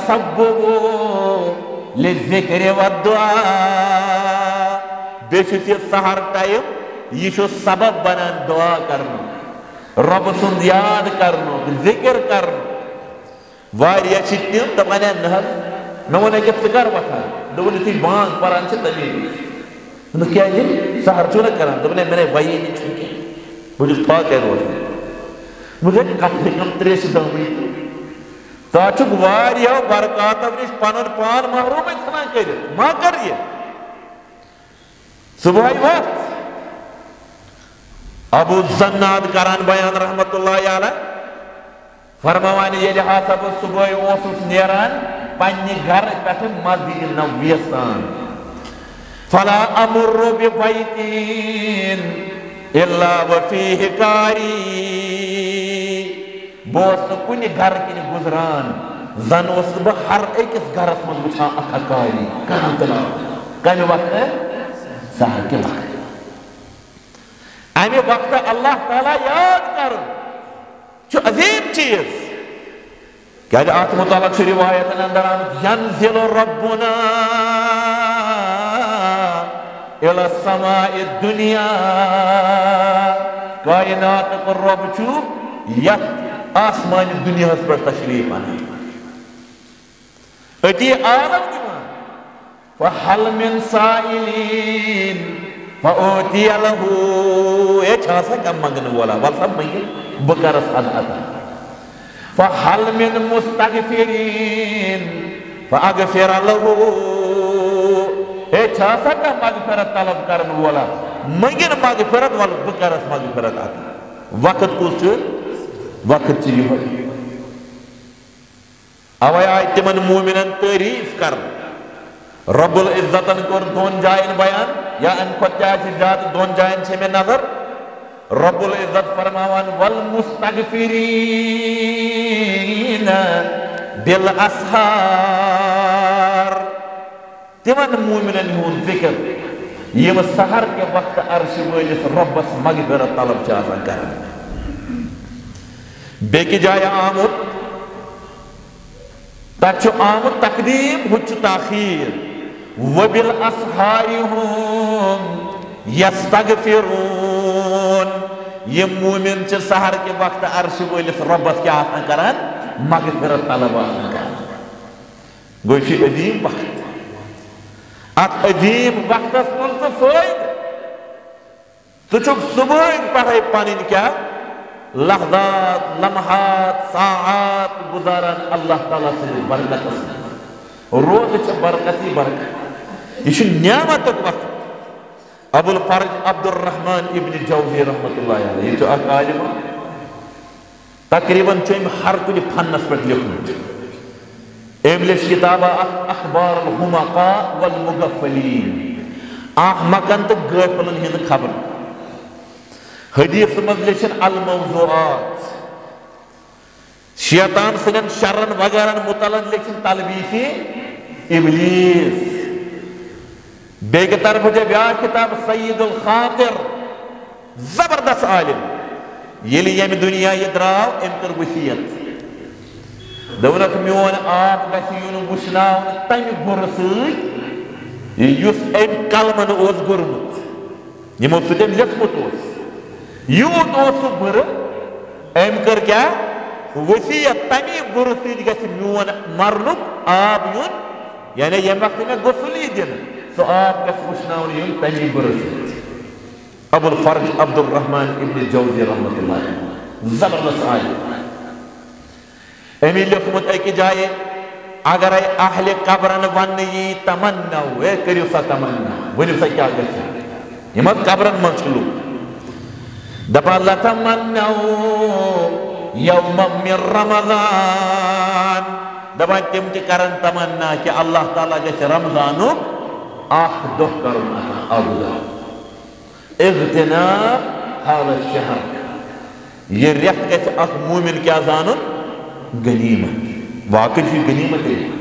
التصبب للذکر والدعاء بیٚیہِ چھُس یہِ سحر ٹایم یہِ چھُ سبب بنان دعا کرنُک رۄبہٕ سُنٛد یاد کرنُک ذکر کرنُک واریاہ چھِ تِم دپان ہے نہ حظ مےٚ ووٚن أکِس ژٕ کر وۄتھان دوٚپُن یُتھُے بانگ پران چھِ تمی وِزِ کیٛازِ سحر چھُو نہ کران دوٚپُن ہے مےٚ نے وَیی نہٕ چھُنہٕ کینٛہہ بہٕ چھُس پاکے روزان مگر کم سے کم تریش دمٕے تا چھُکھ واریاہو برکاتو نِش پنُن پان محرومٕے ژھٕنان کٔرِتھ ما کر یہِ صبحٲے وۄتھ ابو زناد کران بیان رحمتہ اللہ علیہ فرماوان ییٚلہِ ہسا بہٕ صبحٲے اوسُس نیران پننہِ گرٕ پٮ۪ٹھٕ مسجدِ نبویَس تام فلا امر ببیتین الا وفیہ کاری بہٕ اوسُس نہٕ کُنہِ گرٕ کِنہِ گُزران زن اوسُس بہٕ ہر أکِس گرس منٛز وٕچھان اکھ اکھ کاری کران تلاوت کمہِ وقتہٕ سحر کہِ وقتہٕ امہِ وقتہٕ اللہ تعالیٰ یاد کرُن چھُ عظیٖم چیٖز کیٛازِ اتھ متعلق چھُ رِوایتن انٛدر آمُت ینزل ربنا الى السماء الدنیا کائناتُک رۄب چھُ یتھ آسمانہِ دُنیاہس پٮ۪ٹھ تشریٖف انان أتی عالم دِوان فہل من سائلین فأوتِیَ لَہُ اے چھُ آسان کانٛہہ منٛگنہٕ وولا وَلہٕ سا منٛگہِ بہٕ کرس حظ عطا فہل من مستغفرین فأغفر لَہُ اے چھُ آسان کانٛہہ مغفرت طلب کرن وولا منٛگِن مغفرت وَلہٕ بہٕ کرس مغفرت عطا وقت کُس چھُ وقت چھُ یِہوٚے اوے آیہِ تِمن مومنن تعریٖف کرنہٕ رب العزتن کوٚر دۄن جاین بیان یا امہِ کھۄتہٕ تہِ آسہِ زیادٕ دۄن جاین چھِ مےٚ نظر رب العزت فرماوان والمستغفریٖن بالاسحار تِمن مومنن ہُنٛد ذِکر یِم سحر کہِ وقتہٕ عرشہِ وٲلِس رۄبس مغفرت طلب چھِ آسان کران بیٚکہِ جایہِ آمُت تتھ چھُ آمُت تقدیٖم ہُتہِ چھُ تاخیٖر وبالاسحار ہُم یستغفرون یِم مومن چھِ سحر کہِ وقتہٕ عرشہِ وٲلِس رۄبس کیٛاہ آسان کران مغفرت طلب آسان کران گوٚو یہِ چھُ عظیٖم وقت اتھ عظیٖم وقتس تُل ژٕ فٲیدٕ ژٕ چھُکھ صبحٲے پٮ۪ٹھے پنٕنۍ کیٛاہ لحظات لمحات ساعات گُزاران اللہ تعالیٰ سٕنٛدِس برکتس منٛز روزٕ چھِ برکتی برکت یہِ چھُ نعمتُک وقت ابو الفرج عبدالرحمان ابن جوزی رحمتہ اللہ علیہ یہِ چھُ اکھ عالِم تقریٖباً چھُ أمۍ ہر کُنہِ فنس پٮ۪ٹھ لیوٚکھمُت أمۍ لیٚچھ کِتابہ اکھ اخبار الحمقاء والمغفلین احمقن تہٕ غٲفلن ہِنٛزٕ خبرٕ حدیث منٛز لیٚچھِن الموضوعات شیطان سٕنٛدٮ۪ن شرن وغیرہن متعلق لیٚکھِن تلبیٖسی ابلیٖس بیٚکہِ طرفہٕ چھےٚ بیٛاکھ کِتاب سعید الخاطر زبردست عالم ییٚلہِ ییٚمہِ دُنیا یہِ درٛاو أمۍ کٔر ؤصیت دوٚپُنکھ میون آب گژھِ یُن وٕشناونہٕ تَمہِ گُرٕ سۭتۍ یُس أمۍ کلمن اوس گوٚرمُت یِمو سۭتۍ أمۍ لیوٚکھمُت اوس یوٗت اوس سُہ گُرٕ أمۍ کٔر کیٛاہ ؤصیت تَمی گُرٕ سۭتۍ گژھِ میون مرنُک آب یُن یعنی ییٚمہِ وقتہٕ مےٚ غسل یی دِنہٕ سُہ آب گژھِ وٕشناونہٕ یُن تَمی گُرٕ سۭتۍ ابوالفرج عبدالرحمان ابن جوزی رحمۃ اللہ زبردست آیت أمی لیوٚکھمُت أکِس جایہِ اگرے اہلِ قبرن وننہٕ یی تمنو ہے کٔرِو سا تمنا ؤنِو سا کیٛاہ گژھِ یِم حظ قبرن منٛز چھِ لُکھ دپان لتمنو یومم من رمضان دپان تِم تہِ کرن تمنا کہِ اللہ تعالیٰ گژھِ رمضانُک اکھ دۄہ کرُن اکھ دۄہ اغتنام حال الشہر یہ رٮ۪تھ گژھِ اکھ موٗمِن کیٛاہ زانُن غنیٖمت واقعی چھُ غنیٖمت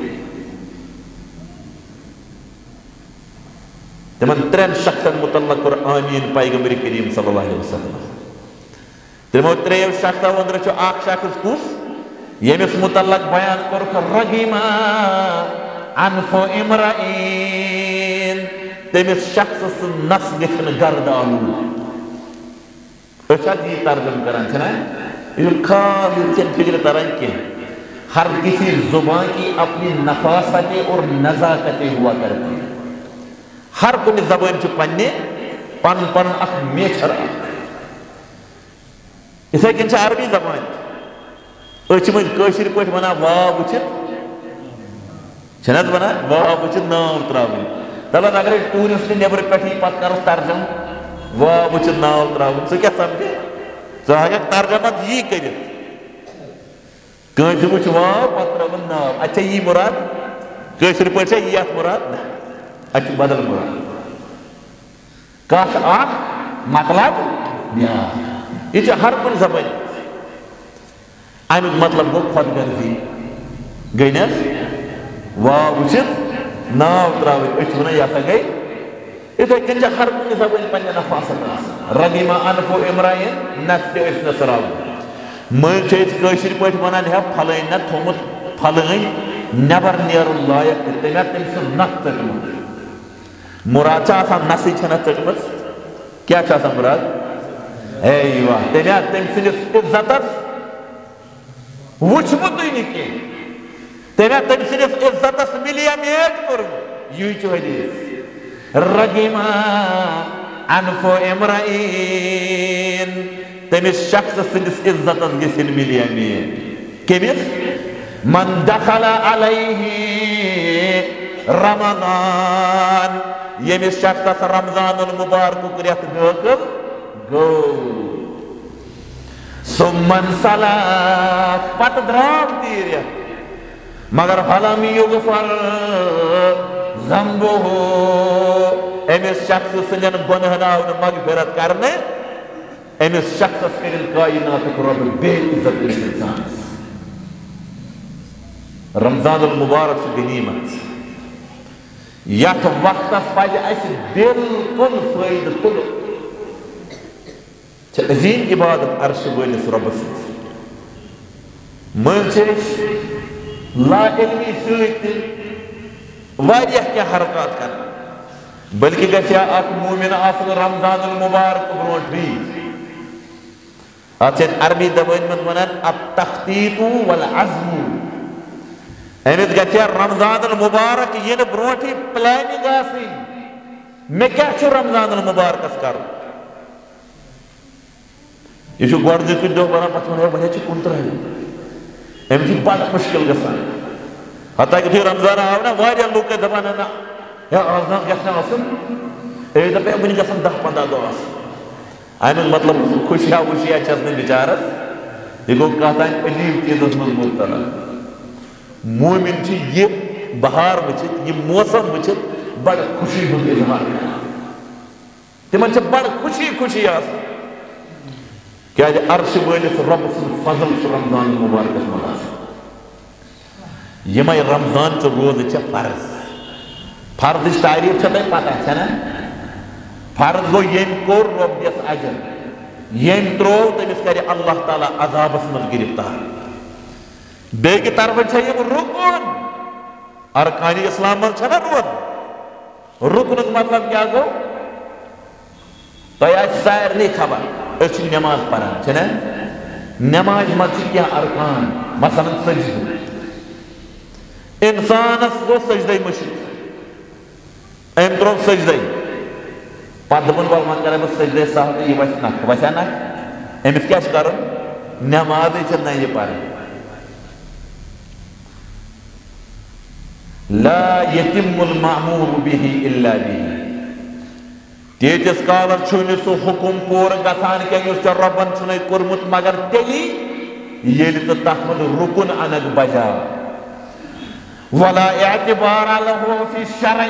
تِمن ترٛٮ۪ن شخصن متعلق کوٚر آمیٖن پیغمبر کریم صلی اللہ علیہ وسلم تِمو ترٛیٚیو شخصو أنٛدرٕ چھُ اکھ شخص کُس ییٚمِس متعلق بیان کوٚرُکھ رغیما انفو امرئین تٔمِس شخص سُنٛد نس گژھِ نہٕ گرد آلوٗد أسۍ چھِ اَتھ یی ترجُمہٕ کران چھِنہ یہ خاص چھنہٕ فکرِ تران کینٛہہ ہر کسی زبان کی اپنی نفاستیں اور نزاکتیں ہوا کرتی ہیں ہر کُنہِ زبان چھُ پننہِ پنُن پنُن اکھ میچھر یِتھے کٔنۍ چھِ عربی زبان أسۍ چھِ وۄنۍ کٲشِر پٲٹھۍ وَنان واو وٕچھِتھ چھِنہٕ حظ وَنان واو وٕچھِتھ ناو ترٛاوٕنۍ دَپان اگرے ٹوٗرِسٹ نیٚبرٕ پٮ۪ٹھ یی پتہٕ کَرُس ترجمہٕ واو وٕچھِتھ ناو ترٛاوُن ژٕ کیٛاہ سمجھِ ژٕ ہٮ۪ککھ ترجمہ یی کٔرِتھ کٲنٛسہِ وٕچھ واو پتہٕ ترٛاوُن ناو اَتہِ چھا یی مُراد کٲشِر پٲٹھۍ چھا یی اَتھ مُراد نہ اَتہِ چھُ بدل مُراد کتھ اکھ مطلب بیٛاکھ یہِ چھُ ہر کُنہِ زبٲنۍ امیُک مطلب گوٚو خۄد غرضی گٔے نہ حظ واو وٕچھِتھ ناو ترٛاوٕنۍ أسۍ چھِ وَنان یہِ ہسا گٔے یِتھے کٔنۍ چھِ ہر کُنہِ زبٲنۍ پننہِ نفاست آسان رغیما انفو امرئین نس تہِ ٲسۍ نہٕ ژراوٕنۍ مٔنٛزۍ چھِ أسۍ کٲشِر پٲٹھۍ وَنان ہے پھلٲنۍ نہ تھوٚمُت پھلٲنۍ نٮ۪بر نیرُن لایق تہِ تٔمۍ ہا تٔمۍ سُنٛد نس ژٔٹمُت مُراد چھِ آسان نسٕے چھَنہ ژٔٹمٕژ کیٛاہ چھُ آسان مُراد ہے واہ تٔمۍ ہا تٔمۍ سٕنٛدِس عزتس وٕچھمُتٕے نہٕ کینٛہہ تٔمۍ ہا تٔمۍ سٕنٛدِس عزتس مِلیا میٹ کوٚرمُت یی چھُ حدیث رغیما انفو امرئین تٔمِس شخص سٕنٛدِس عزتس گژھن مِلیا میٹ کٔمِس من دخل علیہ رمضان ییٚمِس شخصس رمضان المبارکُک رٮ۪تھ دٲخل گوٚو سُمن صلاح پتہٕ درٛاو تہِ یہِ رٮ۪تھ مگر فلم یُغفر ذنبہ أمِس شخص سٕنٛدٮ۪ن گۄنہن آو نہٕ مغفرت کرنہٕ أمِس شخصس کٔرِن کایناتُک رۄب بے عزت أمِس اِنسانس رمضان المبارک چھُ غنیٖمت یتھ وقتس پزِ اسہِ بالکل فٲیدٕ تُلُن چھِ عظیٖم عبادت عرشہِ وٲلِس رۄبس سٕنٛز مٔنٛزۍ چھِ أسۍ لا علمی سۭتۍ تہِ واریاہ کینٛہہ حرکات کران بلکہِ گژھِ ہا اکھ موٗمِن آسُن رمضان المبارک برونٛٹھٕے اتھ چھِ أسۍ عربی زبٲنۍ منٛز ونان التخطیط والعزم أمِس گژھِ ہا رمضان المبارک یِنہٕ برونٛٹھٕے پلانِنگ آسٕنۍ مےٚ کیٛاہ چھُ رمضان المبارکس کرُن یہِ چھُ گۄڈٕنیُکُے دۄہ ونان پتہٕ ونان وۄنۍ چھِ 15 أمِس چھُ بڑٕ مُشکِل گژھان حتیٰ یُتھُے رمضان آو نا واریاہ لُکھ ٲسۍ دپان نہ ہے آز نہ گژھِ نہٕ آسُن أسۍ دپے وٕنہِ گژھن 10-15 دۄہ آسٕنۍ امیُک مطلب خوشیا وُشیا چھس نہٕ بِچارس یہِ گوٚو کانٛہہ تانۍ عجیٖب چیٖزس منٛز مُبتلا موٗمِن چھِ یہِ بہار وٕچھِتھ یہِ موسم وٕچھِتھ بڑٕ خوشی ہُنٛد اِظہار کران تِمن چھِ بڑٕ خوشی خوشی آسان کیٛازِ عرشہِ وٲلِس رۄبہٕ سُنٛد فضل چھُ رمضان المبارکس منٛز آسان یِمے رمضان چہِ روزٕ چھےٚ فرض فرضٕچ تعریٖف چھےٚ تۄہہِ پتہ چھےٚ نہ فرض گوٚو ییٚمۍ کوٚر رۄب دِس اجر یم ترو تمس کر اللہ تعالیٰ عذابس من گرفتار بیگی طرف یم رکن ارکان اسلام من چھنا روز رکن مطلب کیا گو تو سارے خبر اس نماز پڑھان چھنا نماز مت کیا ارکان مثلا سجدہ انسانس گو سجدہ مشرق ام ترو سجدہ پتہ دپن ول وۄنۍ کرے بہٕ سجدے سہل تہٕ یہِ وَسہِ نکھٕ وَسیا نکھٕ أمِس کیٛاہ چھُ کَرُن نٮ۪مازٕے چھِ نَیہِ پَرٕنۍ لا یتم المأمور به الا به تیٖتِس کالس چھُنہٕ سُہ حُکُم پوٗرٕ گژھان کینٛہہ یُس ژےٚ رۄبن چھُنَے کوٚرمُت مگر تیٚلی ییٚلہِ ژٕ تتھ منٛز رُکُن اَنکھ بجا ولا اعتبار له في الشرع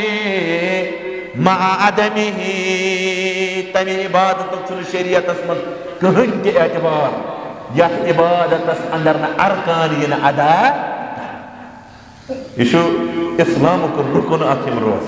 مع عدمه تمہِ عبادتُک چھُنہٕ شریعتس منٛز کٕہٕنۍ تہِ اعتبار یتھ عبادتس اندر نہٕ ارکان یِنہٕ ادا یہ چھُ اسلامُک رُکُن اکھ یِم روز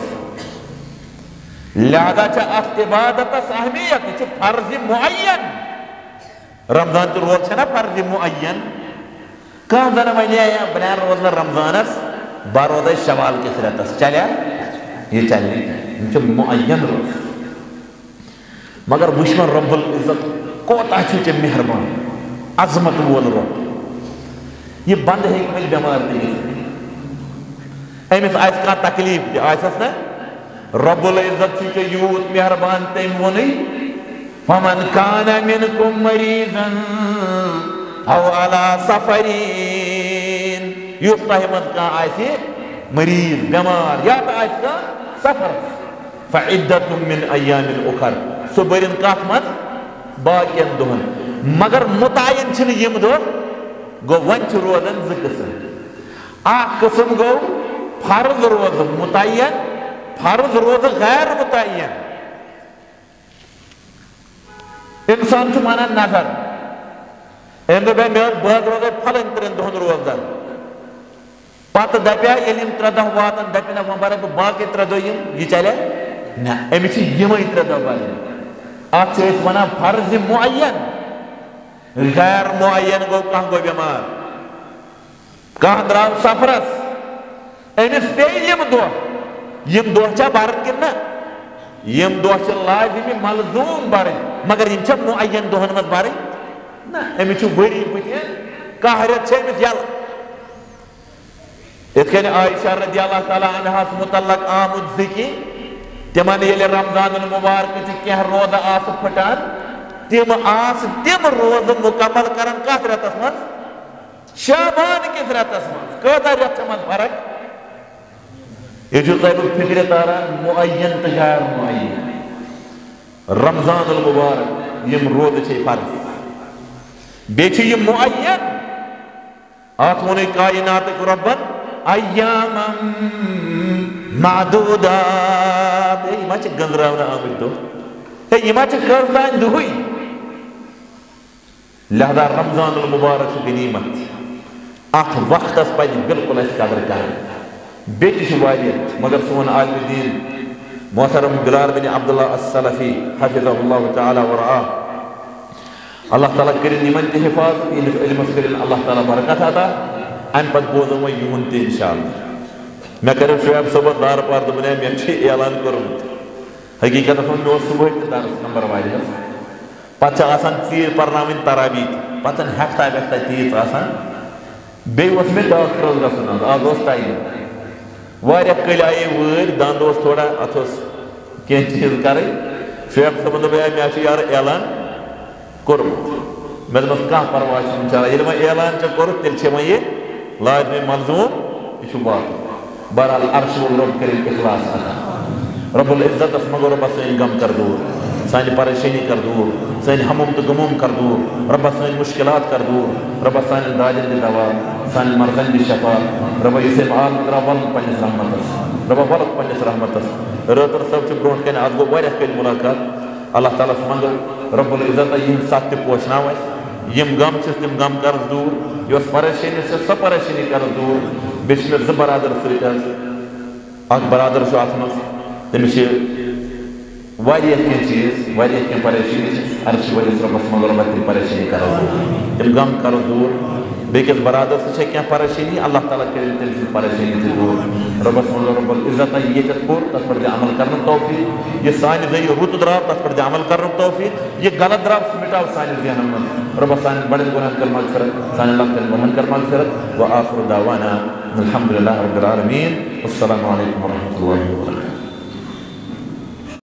لہذا چھِ اتھ عبادتس اہمیت یہِ چھُ فرض معین رمضان تہِ روز چھےٚ نا فرض معین کانٛہہ زن ونے بہٕ نیرٕ روزنہٕ رمضانس بہٕ روزے شوال کِس رٮ۪تس چلیا یہ چلے یِم چھِ معین روز مگر وٕچھ مےٚ رۄب العزت کوتاہ چھُ ژےٚ مہربان عظمت وول رۄب یہِ بنٛدٕ ہیٚکہِ وۄنۍ بٮ۪مار تہِ گٔژھِتھ أمِس آسہِ کانٛہہ تکلیٖف تہِ آسٮ۪س نا رۄب العزت چھُ ژےٚ یوٗت مہربان تٔمۍ ووٚنُے فمن کان منکم مریضا او علی سفرین یُس تۄہہِ منٛز کانٛہہ آسہِ مریض بٮ۪مار یا تہٕ آسہِ کانٛہہ سفرس فعدۃ من ایام اخر سُہ بٔرِن کتھ منٛز باقین دۄہن مگر متعین چھِنہٕ یِم دۄہ گوٚو وۄنۍ چھِ روزان زٕ قٕسم اکھ قٕسم گوٚو فرض روزٕ متعین فرض روزٕ غیر متعین انسان چھُ ونان نظر أمۍ دوٚپ مےٚ بہٕ روزے پھلٲنۍ 3 دۄہن روزدار پتہٕ دپیا ییٚلہِ یِم 3 دۄہ واتن دپہِ نہ وۄنۍ برے بہٕ باقٕے 3 دۄہ یِم یہِ چلے نہ أمِس چھِ یِمے 3 دۄہ برٕنۍ اتھ چھِ أسۍ ونان فرض معین غیر معین گوٚو کانٛہہ گوٚو بٮ۪مار کانٛہہ درٛاو سفرس أمِس پیٚیہِ یِم دۄہ چھا برٕنۍ کِنہٕ نہ یِم دۄہ چھِ لازمی ملزوٗم برٕنۍ مگر یِم چھا معین دۄہن منٛز برٕنۍ نہ أمِس چھُ ؤری بٕتھِ کانٛہہ رٮ۪تھ چھِ أمِس یلہٕ یِتھ کٔنۍ عایشہ رضی اللہ تعالیٰ عنہَس متعلق آمُت ذِکر تِمن ییٚلہِ رمضان المبارکٕچہِ کینٛہہ روزٕ آسہٕ پھٕٹان تِم آسہٕ تِم روزٕ مُکمل کران کتھ رٮ۪تس منٛز شعبان کِس رٮ۪تس منٛز کۭژاہ رٮ۪تھ چھِ منٛز فرق یہ چھُ تۄہہِ بہٕ فِکرِ تاران معین تہٕ غیر معین رمضان المبارک یِم روزٕ چھِ فرض بیٚیہِ چھِ یہِ معین اتھ ووٚنُے کایناتٕکۍ رۄبن ایامن معدوٗدات ہے یہِ ما چھِ گٔنٛزراونہٕ آمٕتۍ دۄہ ہے یہِ ما چھِ کٔژتانۍ دۄہٕے لہذا رمضان المبارک چھُ غنیٖمت اتھ وقتس پزِ بالکل اسہِ قدر کرٕنۍ بیٚیہِ تہِ چھُ واریاہ مگر سون عالمِ دیٖن محترم بلال بن عبداللہ السلفی حفظہ اللہ تعالیٰ ورعاہ اللہ تعالیٰ کٔرِنۍ یِمن تہِ حفاظت یِہنٛدِس علمس کٔرِنۍ اللہ تعالیٰ برکت عطا امہِ پتہٕ بوزو وۄنۍ یِہُنٛد تہِ انشاء اللہ مےٚ کریو شعیب صٲبس دارٕ پار دوٚپُن ہے مےٚ چھُ اعلان کوٚرمُت حقیٖقتس منٛز مےٚ اوس صبحٲے تہِ درس نمبر واریاہس پتہٕ چھِ آسان ژیٖرۍ پرناوٕنۍ ترابی تہِ پتہٕ چھنہٕ ہٮ۪کتھا وٮ۪کھتھا تیٖژ آسان بیٚیہِ اوس مےٚ ڈاکٹرس گژھُن آز اوس ٹایم واریاہ کٔلۍ آیے وٲرۍ دنٛد اوس تھوڑا اتھ اوس کینٛہہ چیٖز کرٕنۍ شعیب صٲبن دوٚپ ہے مےٚ چھُ یارٕ اعلان کوٚرمُت مےٚ دوٚپمس کانٛہہ پرواے چھُنہٕ انشاء اللہ ییٚلہِ وۄنۍ اعلان ژےٚ کوٚرُتھ تیٚلہِ چھے وۄنۍ یہِ لازمی ملزوٗم یہِ چھُ واتُن بہرحال عرشہِ وول رۄب کٔرِنۍ اخلاص عطا رۄب العزتس منٛگو رۄبس سٲنۍ غم کر دوٗر سانہِ پریشٲنی کر دوٗر سٲنۍ ہموم تہٕ غموم کر دوٗر رۄبس سٲنۍ مُشکلات کر دوٗر رۄبس سانٮ۪ن دادٮ۪ن دِ دوا سانٮ۪ن مرضن دِ شفا رۄبا یُس أمۍ عالم درٛاو ولُکھ پننِس رحمتس رۄبا ولُکھ پننِس رحمتس رٲتر صٲب چھُ برونٛٹھ کنہِ اتھ گوٚو واریاہ کٲلۍ مُلاقات اللہ تعالیٰ ہس منٛگو رۄب العزتہ یِہنٛد سَتھ تہِ پوشناو اَسہِ یِم غم چھِس تِم غم کرس دوٗر یۄس پریشٲنی چھِ سۄ پریشٲنی کرس دوٗر بیٚیہِ چھِ مےٚ 2 برادر سۭتۍ حظ اکھ برادر چھُ اتھ منٛز تٔمِس چھِ واریاہ کینٛہہ چیٖز واریاہ کینٛہہ پریشٲنی چھِ عرض چھِ ؤلِس رۄبَس منٛز رۄبَس تِم پریشٲنی کَرو دوٗر تِم غم کَرو دوٗر بیٚکِس برادر سۭتۍ چھےٚ کینٛہہ پریشٲنی اللہ تعالیٰ کٔرِو تٔمۍ سٕنٛز پریشٲنی تہِ دوٗر رۄبَس منٛز رۄب العزت ییٚتٮ۪تھ کوٚر تَتھ پٮ۪ٹھ دِ عمل کَرنُک توفیٖق یہِ سانہِ ذٔریعہٕ رُت درٛاو تَتھ پٮ۪ٹھ دِ عمل کَرنُک توفیٖق یہِ غلط درٛاو سُہ مِٹاو سانہِ ذہنَن منٛز رۄبَس سانٮ۪ن بَڑٮ۪ن گۄناہَن کٔر مغفرت سانٮ۪ن لۄکٹٮ۪ن گۄناہَن کٔر مغفرت وآخر دعوانا الحمدُ للہ رب العالمیٖن السلام علیکم ورحمتہ اللہ وبرکاتہ